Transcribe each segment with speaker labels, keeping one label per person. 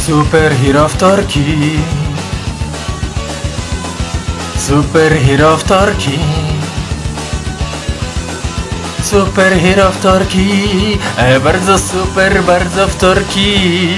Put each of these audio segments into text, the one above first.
Speaker 1: Superhero wtorki. Superhero wtorki. Superhero wtorki. Bardzo super, bardzo wtorki.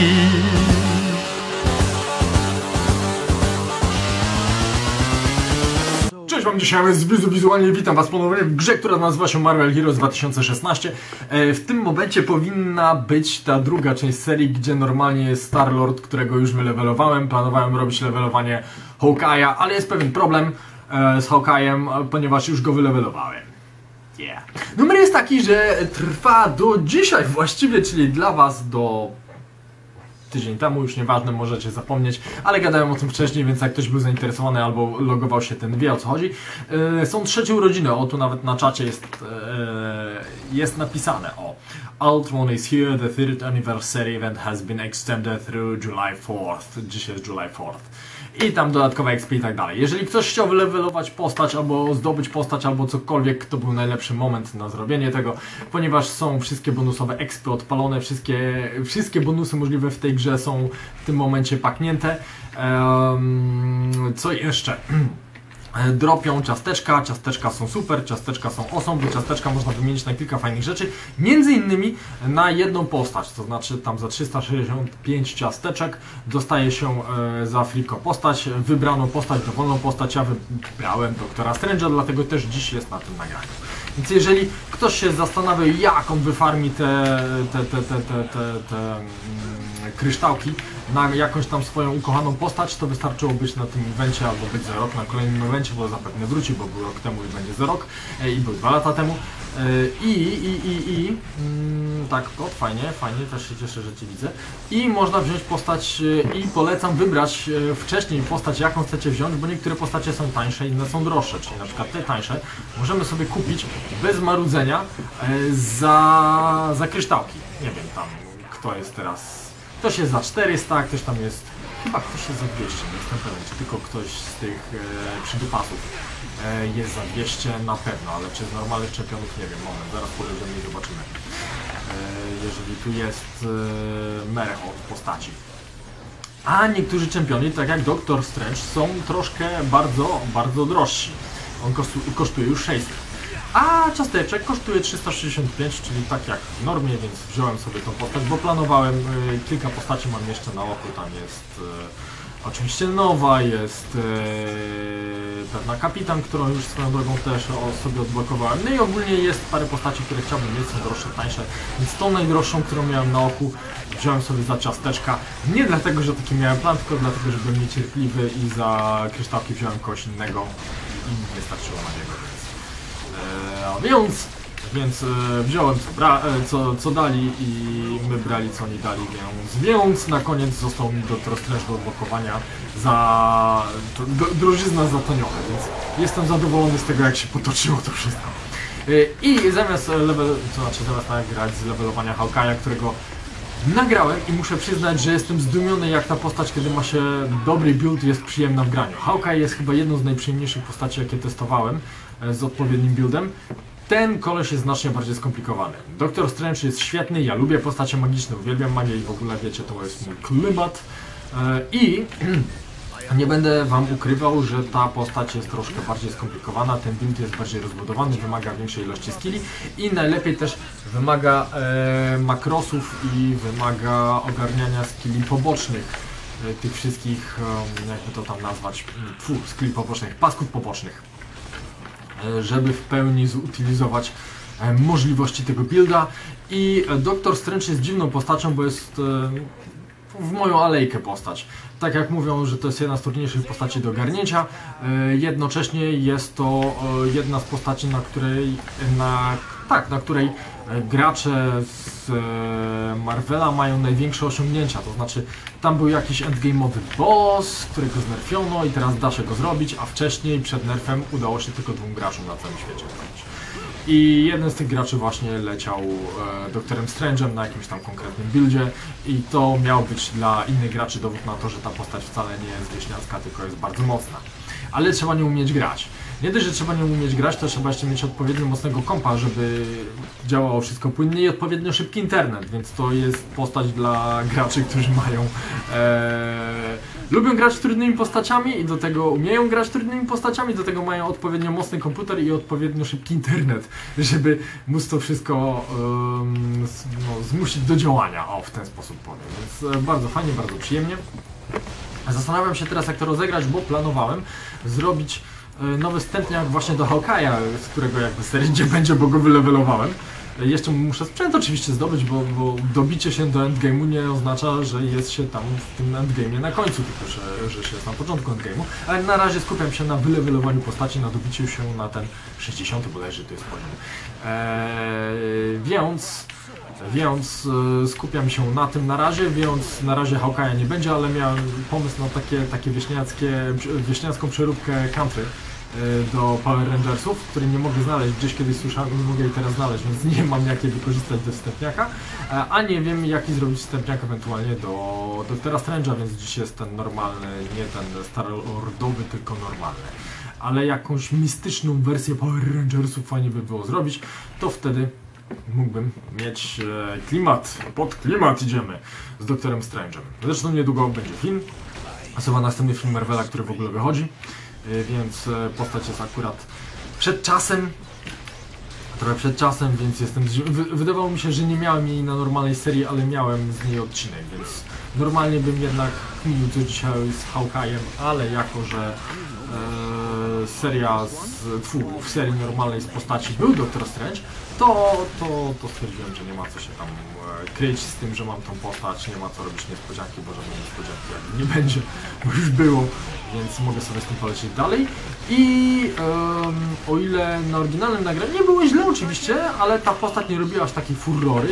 Speaker 1: Cześć wam, dzisiaj jest wizualnie, witam was ponownie w grze, która nazywa się Marvel Heroes 2016. W tym momencie powinna być ta druga część serii, gdzie normalnie jest Star-Lord, którego już wylewelowałem. Planowałem robić levelowanie Hawkeye'a, ale jest pewien problem z Hawkeye'em, ponieważ już go wylewelowałem. Yeah. Numer jest taki, że trwa do dzisiaj właściwie, czyli dla was do tydzień temu, już nieważne, możecie zapomnieć, ale gadałem o tym wcześniej, więc jak ktoś był zainteresowany albo logował się, ten wie, o co chodzi. Są trzecie urodziny, o tu nawet na czacie jest napisane, o Ultron is here, the third anniversary event has been extended through July 4th. Dzisiaj jest July 4th. I tam dodatkowe XP i tak dalej. Jeżeli ktoś chciał wylewelować postać, albo zdobyć postać, albo cokolwiek, to był najlepszy moment na zrobienie tego, ponieważ są wszystkie bonusowe XP odpalone, wszystkie bonusy możliwe w tej grze są w tym momencie paknięte. Co jeszcze? Dropią ciasteczka, ciasteczka są super, ciasteczka są awesome, bo ciasteczka można wymienić na kilka fajnych rzeczy, między innymi na jedną postać, to znaczy tam za 365 ciasteczek dostaje się za friko postać, wybraną postać, dowolną postać. Ja wybrałem Doktora Strange'a, dlatego też dziś jest na tym nagraniu. Więc jeżeli ktoś się zastanawia, jak on wyfarmi te kryształki na jakąś tam swoją ukochaną postać, to wystarczyło być na tym evencie albo być za rok na kolejnym evencie, bo zapewne wróci, bo był rok temu i będzie za rok i był 2 lata temu. Tak, kot, fajnie, też się cieszę, że Cię widzę. I można wziąć postać i polecam wybrać wcześniej postać, jaką chcecie wziąć, bo niektóre postacie są tańsze, inne są droższe, czyli na przykład te tańsze możemy sobie kupić bez marudzenia za kryształki. Nie wiem tam, kto jest teraz. Ktoś jest za 400, ktoś tam jest, chyba ktoś jest za 200, nie jestem pewien, czy tylko ktoś z tych przydupasów jest za 200 na pewno, ale czy z normalnych czempionów nie wiem, moment, zaraz podejdziemy i zobaczymy. Jeżeli tu jest merch od postaci. A niektórzy czempioni, tak jak Doktor Strange, są troszkę bardzo drożsi. On kosztuje już 600. A ciasteczek kosztuje 365, czyli tak jak w normie, więc wziąłem sobie tą postać, bo planowałem kilka postaci, mam jeszcze na oku, tam jest oczywiście nowa, jest pewna kapitan, którą już swoją drogą też sobie odblokowałem, no i ogólnie jest parę postaci, które chciałbym mieć, są droższe, tańsze, więc tą najdroższą, którą miałem na oku, wziąłem sobie za ciasteczka, nie dlatego, że taki miałem plan, tylko dlatego, że byłem niecierpliwy i za kryształki wziąłem kogoś innego i mi nie starczyło na niego. Więc wziąłem co dali i my brali co oni dali, więc na koniec został mi Doktor Strange do odblokowania za drożyzna zatoniona, więc jestem zadowolony z tego, jak się potoczyło to wszystko. I zamiast nagrać z levelowania Hawkeye'a, którego nagrałem i muszę przyznać, że jestem zdumiony, jak ta postać, kiedy ma się dobry build, jest przyjemna w graniu. Hawkeye jest chyba jedną z najprzyjemniejszych postaci, jakie testowałem z odpowiednim buildem. Ten koleś jest znacznie bardziej skomplikowany. Doktor Strange jest świetny, ja lubię postacie magiczne, uwielbiam magię i w ogóle wiecie, to jest mój klimat. I nie będę wam ukrywał, że ta postać jest troszkę bardziej skomplikowana, ten build jest bardziej rozbudowany, wymaga większej ilości skilli i najlepiej też wymaga makrosów i wymaga ogarniania skilli pobocznych, tych wszystkich, jakby to tam nazwać, skilli pobocznych, pasków pobocznych, żeby w pełni zutylizować możliwości tego builda. I Doktor Strange jest dziwną postacią, bo jest w moją alejkę postać. Tak jak mówią, że to jest jedna z trudniejszych postaci do ogarnięcia, jednocześnie jest to jedna z postaci, na której gracze z Marvela mają największe osiągnięcia, to znaczy tam był jakiś endgame'owy boss, którego znerfiono i teraz da się go zrobić, a wcześniej przed nerfem udało się tylko 2 graczom na całym świecie zrobić. I jeden z tych graczy właśnie leciał Doktorem Strange'em na jakimś tam konkretnym buildzie i to miał być dla innych graczy dowód na to, że ta postać wcale nie jest wieśniacka, tylko jest bardzo mocna. Ale trzeba nią umieć grać. Nie dość, że trzeba nie umieć grać, to trzeba jeszcze mieć odpowiednio mocnego kompa, żeby działało wszystko płynnie i odpowiednio szybki internet, więc to jest postać dla graczy, którzy mają lubią grać trudnymi postaciami i do tego umieją grać trudnymi postaciami, do tego mają odpowiednio mocny komputer i odpowiednio szybki internet, żeby móc to wszystko zmusić do działania, o, w ten sposób powiem, więc bardzo fajnie, bardzo przyjemnie. Zastanawiam się teraz, jak to rozegrać, bo planowałem zrobić nowy wstępniak właśnie do Hawkeye'a, z którego jakby serii nie będzie, bo go wylewelowałem. Jeszcze muszę sprzęt oczywiście zdobyć, bo dobicie się do endgame'u nie oznacza, że jest się tam w tym endgame'ie na końcu, tylko że się jest na początku endgame'u. Ale na razie skupiam się na wylewelowaniu postaci, na dobiciu się na ten 60 bodajże to jest poziom. Więc skupiam się na tym na razie, więc na razie Hawkeye'a nie będzie, ale miałem pomysł na takie wieśniacką przeróbkę country do Power Rangersów, której nie mogę znaleźć, gdzieś kiedyś słyszałem, nie mogę jej teraz znaleźć, więc nie mam jakiej wykorzystać do wstępniaka, a nie wiem jaki zrobić wstępniak ewentualnie do Doktora Strange'a, więc dziś jest ten normalny, nie ten starolordowy, tylko normalny. Ale jakąś mistyczną wersję Power Rangersów fajnie by było zrobić, to wtedy mógłbym mieć pod klimat idziemy z Doktorem Strange'em. Zresztą niedługo będzie film, a chyba następny film Marvela, który w ogóle wychodzi, więc postać jest akurat trochę przed czasem, więc jestem wydawało mi się, że nie miałem jej na normalnej serii, ale miałem z niej odcinek, więc normalnie bym jednak kminił coś dzisiaj z Hawkeye'em, ale jako, że w serii normalnej z postaci był Doktor Strange, to stwierdziłem, że nie ma co się tam kryć z tym, że mam tą postać, nie ma co robić niespodzianki, bo żadnej niespodzianki jakby nie będzie, bo już było, więc mogę sobie z tym polecieć dalej. I o ile na oryginalnym nagraniu nie było źle oczywiście, ale ta postać nie robiła aż takiej furrory,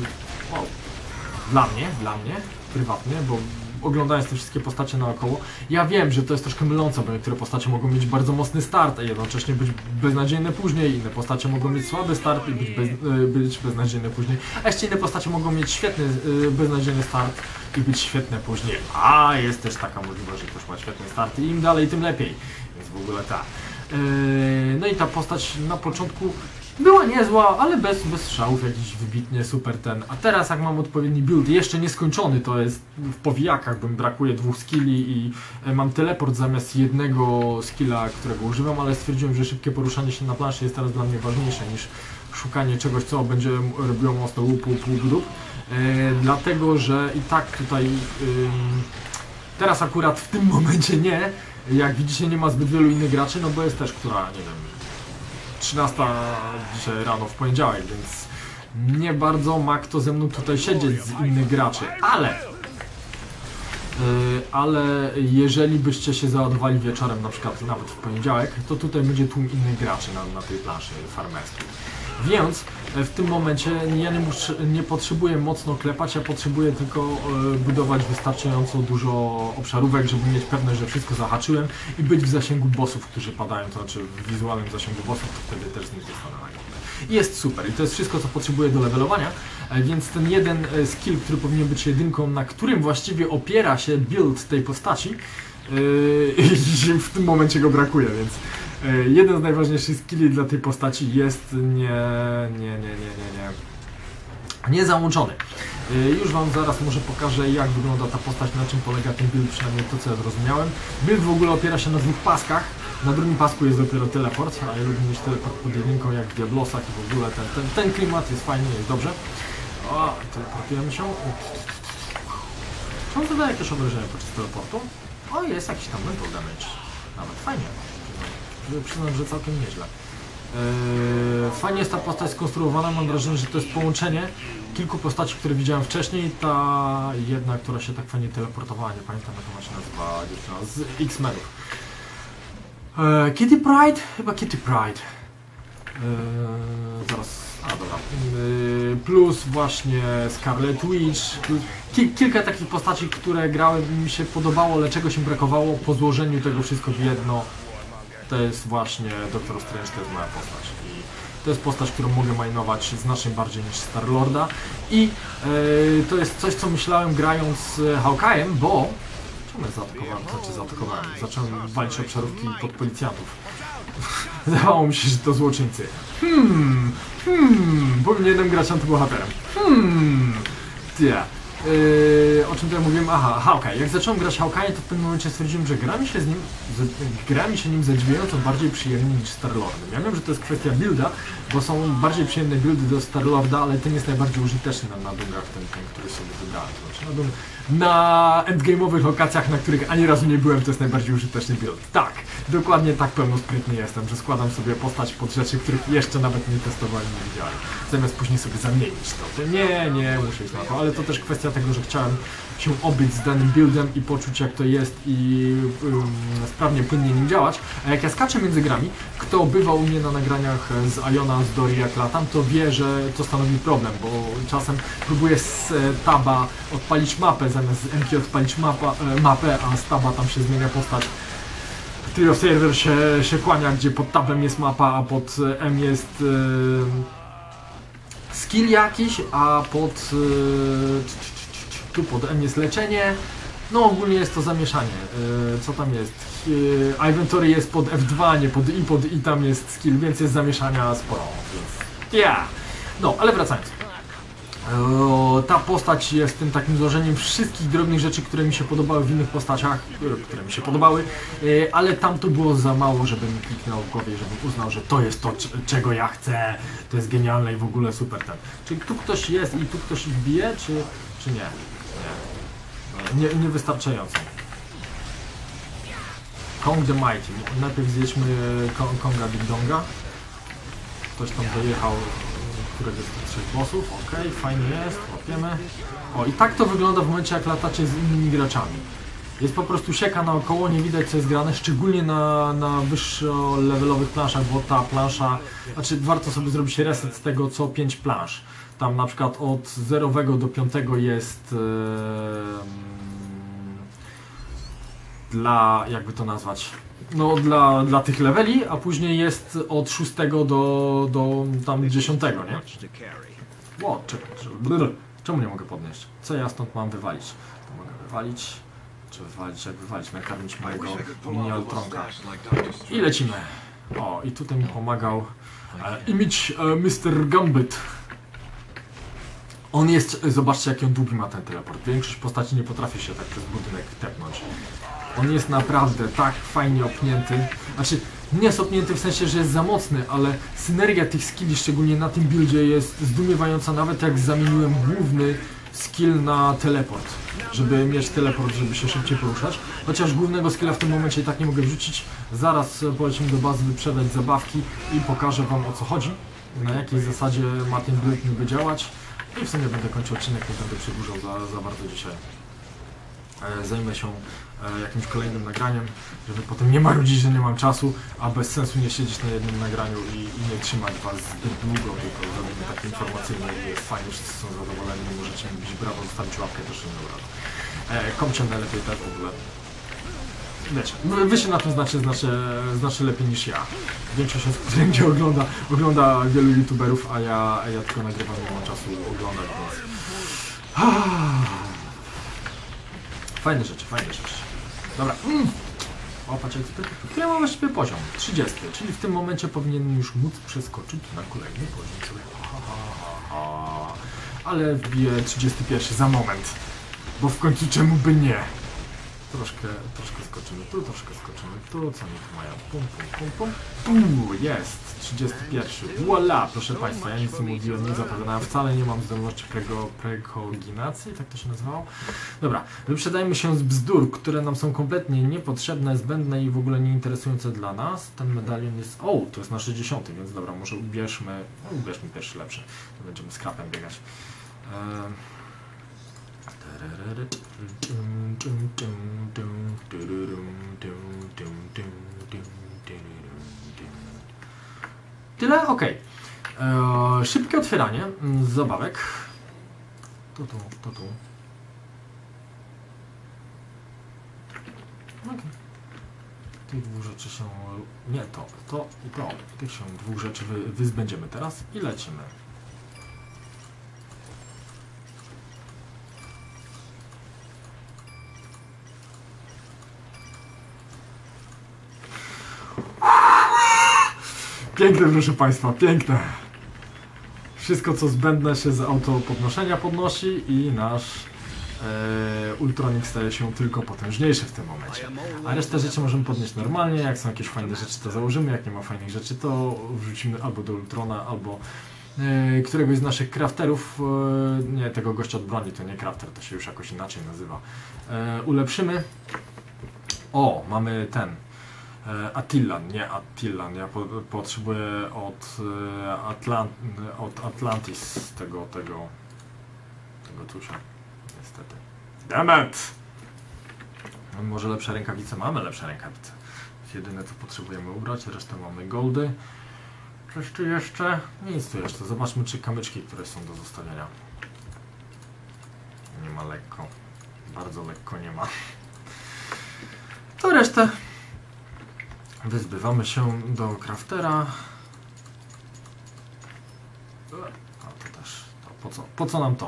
Speaker 1: dla mnie, prywatnie, bo oglądając te wszystkie postacie naokoło, ja wiem, że to jest troszkę mylące, bo niektóre postacie mogą mieć bardzo mocny start, a jednocześnie być beznadziejne później, inne postacie mogą mieć słaby start i być beznadziejne później, a jeszcze inne postacie mogą mieć świetny, beznadziejny start i być świetne później, a jest też taka możliwość, że ktoś ma świetny start i im dalej, tym lepiej, więc w ogóle tak. No i ta postać na początku była niezła, ale bez szałów jakiś wybitnie super ten. A teraz jak mam odpowiedni build, jeszcze nieskończony, to jest w powijakach, bo mi brakuje 2 skilli i mam teleport zamiast jednego skilla, którego używam, ale stwierdziłem, że szybkie poruszanie się na planszy jest teraz dla mnie ważniejsze niż szukanie czegoś, co będzie robiło mocno łup, dlatego, że i tak tutaj teraz akurat w tym momencie nie, jak widzicie nie ma zbyt wielu innych graczy, no bo jest też, która, nie wiem, 13 dzisiaj rano w poniedziałek, więc nie bardzo ma kto ze mną tutaj siedzieć z innych graczy, ale jeżeli byście się załadowali wieczorem, na przykład nawet w poniedziałek, to tutaj będzie tłum innych graczy na tej planszy farmerskiej. Więc w tym momencie ja nie potrzebuję mocno klepać, ja potrzebuję tylko budować wystarczająco dużo obszarówek, żeby mieć pewność, że wszystko zahaczyłem i być w zasięgu bossów, którzy padają, to znaczy w wizualnym zasięgu bossów, to wtedy też z nich dostanę nagrodę. I jest super i to jest wszystko, co potrzebuję do levelowania, więc ten jeden skill, który powinien być jedynką, na którym właściwie opiera się build tej postaci, w tym momencie go brakuje, więc jeden z najważniejszych skilli dla tej postaci jest nie załączony. Już Wam zaraz może pokażę, jak wygląda ta postać, na czym polega ten build, przynajmniej to, co ja zrozumiałem. Build w ogóle opiera się na 2 paskach. Na drugim pasku jest dopiero teleport, a ja lubię mieć teleport pod jedynką, jak w Diablosach i w ogóle ten klimat jest fajny, jest dobrze. O, teleportujemy się. Czy on zadaje jakieś obrażenia podczas teleportu? O, jest jakiś tam mental damage. Nawet fajnie. Przyznam, że całkiem nieźle. Fajnie jest ta postać skonstruowana, mam wrażenie, że to jest połączenie kilku postaci, które widziałem wcześniej. Ta jedna, która się tak fajnie teleportowała, nie pamiętam jak ona się nazywa, dziewczyna z X-Menów. Kitty Pryde? Chyba Kitty Pryde. Dobra. Plus właśnie Scarlet Witch. Kilka takich postaci, które grały, mi się podobało, ale czegoś im brakowało po złożeniu tego wszystko w jedno. To jest właśnie Doktor Strange, to jest moja postać. I to jest postać, którą mogę mainować znacznie bardziej niż Star-Lorda. I to jest coś, co myślałem grając z Hawkeye'em, bo... Czemu ja zaatakowałem? Zacząłem walić obszarówki pod policjantów. Zdawało mi się, że to złoczyńcy. Powinienem grać antybohaterem. O czym tutaj mówiłem? Aha, Hawkeye. Jak zacząłem grać Hawkeye, to w pewnym momencie stwierdziłem, że gra mi się nim zadziwiająco bardziej przyjemnie niż Star-Lordem. Ja wiem, że to jest kwestia builda, bo są bardziej przyjemne buildy do Star-Lorda, ale ten jest najbardziej użyteczny na dungach, ten, który sobie wybrałem. To znaczy na endgame'owych lokacjach, na których ani razu nie byłem, to jest najbardziej użyteczny build. Tak, dokładnie tak pełnosprytny jestem, że składam sobie postać pod rzeczy, których jeszcze nawet nie testowałem, nie widziałem. Zamiast później sobie zamienić to. Nie, muszę iść na to, ale to też kwestia tego, że chciałem się obyć z danym buildem i poczuć, jak to jest i sprawnie, płynnie nim działać. A jak ja skaczę między grami, kto bywał u mnie na nagraniach z Iona, z Dori, jak latam, to wie, że to stanowi problem, bo czasem próbuję z taba odpalić mapę, zamiast z MK odpalić mapę, a z taba tam się zmienia postać. Trio Server się kłania, gdzie pod tabem jest mapa, a pod M jest skill jakiś, a tu pod M jest leczenie. No ogólnie jest to zamieszanie. Co tam jest? Inventory jest pod F2, nie pod I tam jest skill, więc jest zamieszania sporo. No, ale wracając. Ta postać jest tym takim złożeniem wszystkich drobnych rzeczy, które mi się podobały w innych postaciach, które mi się podobały, ale tam to było za mało, żeby mi kliknęło w głowie, żebym uznał, że to jest to, czego ja chcę, to jest genialne i w ogóle super ten. Czy tu ktoś jest i tu ktoś ich bije, czy nie? Nie, niewystarczająco. Kong the Mighty. Najpierw zjedźmy Konga Big Donga. Ktoś tam dojechał któregoś z tych 3 bossów. Ok, fajnie jest, łapiemy. O, i tak to wygląda w momencie, jak latacie z innymi graczami. Jest po prostu sieka naokoło, nie widać, co jest grane, szczególnie na wyższo levelowych planszach, bo ta plansza, znaczy warto sobie zrobić reset z tego co 5 plansz. Tam na przykład od 0 do 5 jest dla, jakby to nazwać, no dla tych leveli, a później jest od 6 do tam 10, nie? Ło, czemu nie mogę podnieść? Co ja stąd mam wywalić? To mogę wywalić, czy wywalić, jak wywalić, nakarmić mojego mini-altronka. I lecimy. O, i tutaj mi pomagał Image Mr. Gambit. On jest, zobaczcie jaki on długi ma ten teleport. Większość postaci nie potrafi się tak przez budynek tepnąć. On jest naprawdę tak fajnie opnięty. Znaczy, nie jest opnięty w sensie, że jest za mocny, ale synergia tych skilli, szczególnie na tym buildzie, jest zdumiewająca, nawet jak zamieniłem główny skill na teleport. Żeby mieć teleport, żeby się szybciej poruszać. Chociaż głównego skilla w tym momencie i tak nie mogę wrzucić. Zaraz polecimy do bazy wyprzedać zabawki i pokażę wam, o co chodzi. Na jakiej zasadzie ma ten build niby działać. I w sumie będę kończył odcinek, nie będę przedłużał za bardzo dzisiaj. Zajmę się jakimś kolejnym nagraniem, żeby potem nie marudzić, że nie mam czasu, a bez sensu nie siedzieć na jednym nagraniu i nie trzymać was zbyt długo, tylko zrobimy takie informacyjne i jest fajnie, wszyscy są zadowoleni, możecie mi bić brawo, zostawić łapkę, też nie dobra. Komcie najlepiej też w ogóle. Wiecie, wy się na tym znaczy lepiej niż ja. Większość osób, które mnie ogląda wielu youtuberów, a ja tylko nagrywam, nie mam czasu oglądać, więc... Fajne rzeczy. Dobra. O, patrz, to ja mam właściwie poziom 30, czyli w tym momencie powinien już móc przeskoczyć na kolejny poziom. Ale wbiję 31 za moment, bo w końcu czemu by nie? Troszkę skoczymy tu, co oni tu mają? Jest! 31. Voila, proszę Państwa, ja nic nie mówiłem, nie zapowiadałem, wcale nie mam zdolności prekoginacji, tak to się nazywało. Dobra, wyprzedajmy się z bzdur, które nam są kompletnie niepotrzebne, zbędne i w ogóle nieinteresujące dla nas. Ten medalion jest... O, to jest na 60, więc dobra, może ubierzmy pierwszy lepszy, to będziemy scrapem biegać. Tyle? Ok. Szybkie otwieranie zabawek. To tu. Okay. Tych 2 rzeczy się... Nie, to i to. Tych się 2 rzeczy wyzbędziemy teraz i lecimy. Piękne, proszę Państwa, piękne. Wszystko co zbędne się z autopodnoszenia podnosi i nasz Ultronik staje się tylko potężniejszy w tym momencie. A resztę rzeczy możemy podnieść normalnie, jak są jakieś fajne rzeczy to założymy, jak nie ma fajnych rzeczy to wrzucimy albo do Ultrona, albo któregoś z naszych crafterów, nie, tego gościa od broni, to nie crafter, to się już jakoś inaczej nazywa. Ulepszymy. O, mamy ten. Attilan, ja potrzebuję od Atlantis tego tusia. Niestety. Dammit! Może lepsze rękawice? Mamy lepsze rękawice. Jedyne co potrzebujemy ubrać, resztę mamy goldy. Coś tu jeszcze? Nic tu jeszcze. Zobaczmy czy kamyczki, które są do zostawienia. Nie ma lekko. Bardzo lekko nie ma. To resztę wyzbywamy się do craftera. A to też. To po co nam to?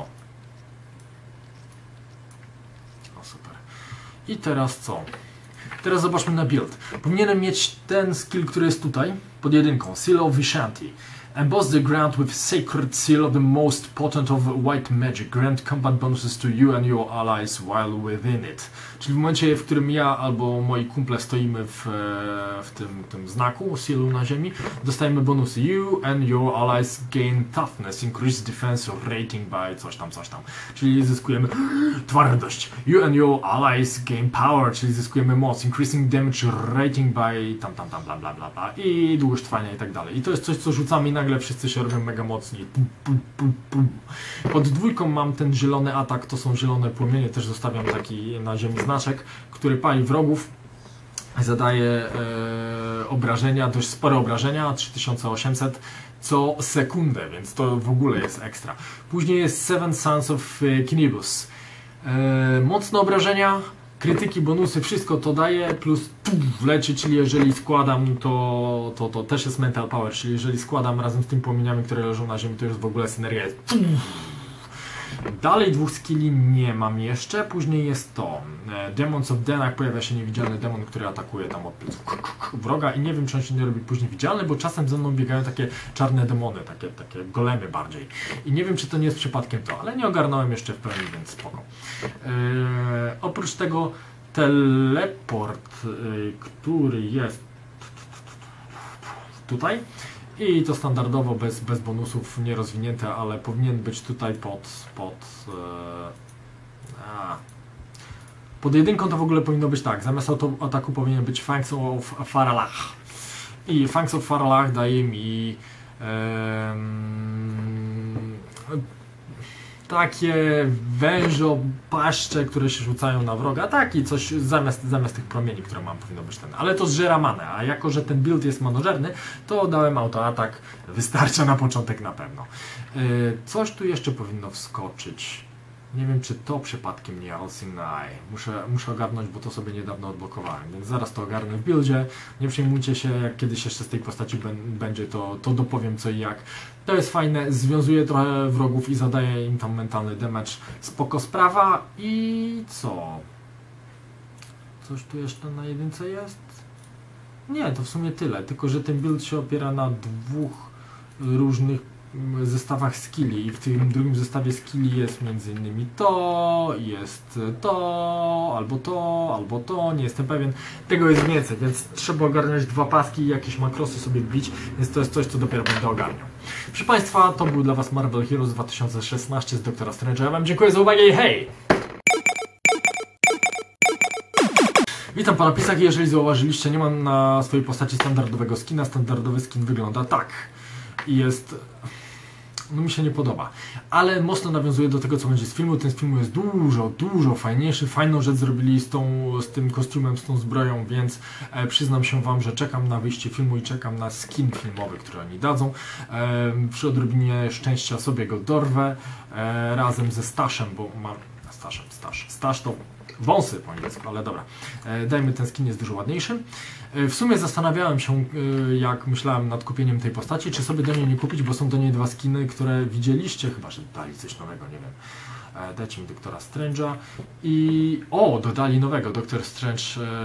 Speaker 1: O super. I teraz co? Teraz zobaczmy na build. Powinienem mieć ten skill, który jest tutaj, pod jedynką. Seal of Vishanti. Emboss the ground with sacred seal of the most potent of white magic. Grant combat bonuses to you and your allies while within it. Czyli w momencie, w którym ja albo moi kumple stoimy w tym znaku, sealu na ziemi, dostajemy bonusy. You and your allies gain toughness, increase defense rating by coś tam. Czyli zyskujemy twardość. You and your allies gain power, czyli zyskujemy moc. Increasing damage rating by bla bla bla. I długość trwania i tak dalej. I to jest coś, co rzucamy i nagle wszyscy się robią mega mocni. Pod dwójką mam ten zielony atak, to są zielone płomienie, też zostawiam taki na ziemi znaczek, który pali wrogów, zadaje obrażenia, dość spore obrażenia, 3800 co sekundę, więc to w ogóle jest ekstra. Później jest Seven Sons of Kinibus. Mocne obrażenia, krytyki, bonusy, wszystko to daje, plus leczy, czyli jeżeli składam, to też jest mental power, czyli jeżeli składam razem z tymi płomieniami, które leżą na ziemi, to już w ogóle synergia jest. Dalej dwóch skilli nie mam jeszcze, później jest to Demons of Denach, pojawia się niewidzialny demon, który atakuje tam od wroga i nie wiem, czy on się nie robi później widzialny, bo czasem ze mną biegają takie czarne demony, takie golemy bardziej i nie wiem, czy to nie jest przypadkiem to, ale nie ogarnąłem jeszcze w pełni, więc spoko. Oprócz tego teleport, który jest tutaj i to standardowo bez bonusów, nierozwinięte, ale powinien być tutaj pod jedynką to w ogóle powinno być tak, zamiast ataku powinien być Fangs of Faralach i Fangs of Faralach daje mi takie wężopaszcze, które się rzucają na wroga, taki coś zamiast tych promieni, które mam, powinno być ten, ale to zżera manę, a jako, że ten build jest manożerny, to dałem autoatak, wystarcza na początek na pewno. Coś tu jeszcze powinno wskoczyć. Nie wiem, czy to przypadkiem nie Alcine Eye. Muszę ogarnąć, bo to sobie niedawno odblokowałem, więc zaraz to ogarnę w buildzie. Nie przejmujcie się, jak kiedyś jeszcze z tej postaci będzie, to dopowiem co i jak. To jest fajne, związuje trochę wrogów i zadaje im tam mentalny damage. Spoko sprawa i co? Coś tu jeszcze na jedynce jest? Nie, to w sumie tyle, tylko że ten build się opiera na dwóch różnych zestawach skilli i w tym drugim zestawie skilli jest m.in. to, jest to, albo to, nie jestem pewien. Tego jest więcej, więc trzeba ogarnąć dwa paski i jakieś makrosy sobie wbić, więc to jest coś, co dopiero będę ogarniał. Proszę Państwa, to był dla Was Marvel Heroes 2016 z Doktora Strange'a. Ja Wam dziękuję za uwagę i hej! Witam po napisach i jeżeli zauważyliście, nie mam na swojej postaci standardowego skina. Standardowy skin wygląda tak. I jest... no mi się nie podoba, ale mocno nawiązuje do tego, co będzie z filmu. Ten z filmu jest dużo fajniejszy. Fajną rzecz zrobili z tym kostiumem, z tą zbroją, więc przyznam się Wam, że czekam na wyjście filmu i czekam na skin filmowy, który oni dadzą. Przy odrobinie szczęścia sobie go dorwę razem ze Stashem, bo mam Stash to wąsy po angielsku, ale dobra. Dajmy, ten skin jest dużo ładniejszy. W sumie zastanawiałem się, jak myślałem nad kupieniem tej postaci, czy sobie do niej nie kupić, bo są do niej dwa skiny, które widzieliście, chyba że dali coś nowego, nie wiem. Dajcie mi Doktora Strange'a i... O! Dodali nowego, Doktor Strange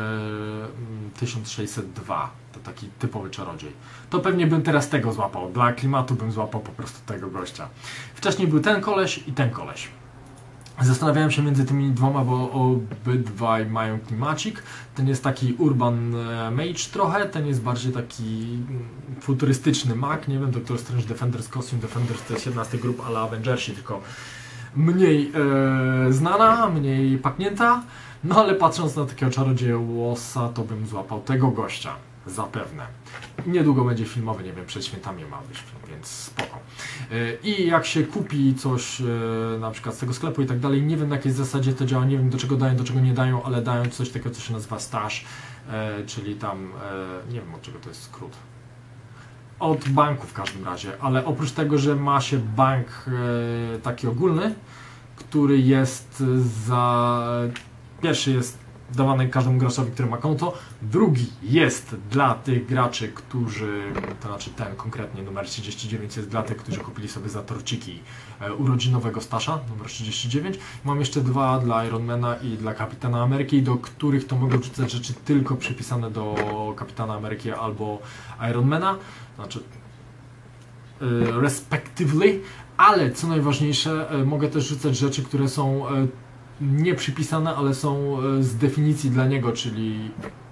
Speaker 1: 1602. To taki typowy czarodziej. To pewnie bym teraz tego złapał. Dla klimatu bym złapał po prostu tego gościa. Wcześniej był ten koleś i ten koleś. Zastanawiałem się między tymi dwoma, bo obydwaj mają klimacik. Ten jest taki urban mage trochę, ten jest bardziej taki futurystyczny mag. Nie wiem, Doctor Strange Defenders Costume Defenders to jest jedna z tych grup a la Avengersi, tylko mniej znana, mniej pachnięta. No ale patrząc na takiego czarodzieja Łosa, to bym złapał tego gościa. Zapewne. Niedługo będzie filmowy, nie wiem, przed świętami ma być film, więc spoko. I jak się kupi coś na przykład z tego sklepu i tak dalej, nie wiem na jakiej zasadzie to działa, nie wiem do czego dają, do czego nie dają, ale dają coś takiego, co się nazywa stash, czyli tam, nie wiem od czego to jest skrót. Od banku w każdym razie, ale oprócz tego, że ma się bank taki ogólny, który jest pierwszy jest dawany każdemu graczowi, który ma konto, drugi jest dla tych graczy, którzy, to znaczy ten konkretnie numer 39 jest dla tych, którzy kupili sobie za torciki urodzinowego stasza, numer 39. Mam jeszcze dwa dla Ironmana i dla Kapitana Ameryki, do których to mogę rzucać rzeczy tylko przypisane do Kapitana Ameryki albo Ironmana, znaczy respectively, ale co najważniejsze, mogę też rzucać rzeczy, które są nie przypisane, ale są z definicji dla niego, czyli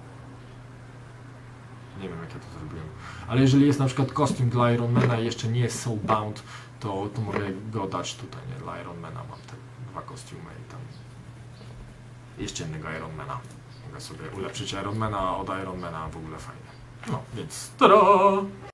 Speaker 1: nie wiem jak ja to zrobiłem, ale jeżeli jest na przykład kostium dla Ironmana i jeszcze nie jest soulbound, to mogę go dać tutaj, nie? Dla Ironmana mam te dwa kostiumy i tam jeszcze innego Ironmana. Mogę sobie ulepszyć Ironmana od Ironmana, w ogóle fajnie. No, więc tada!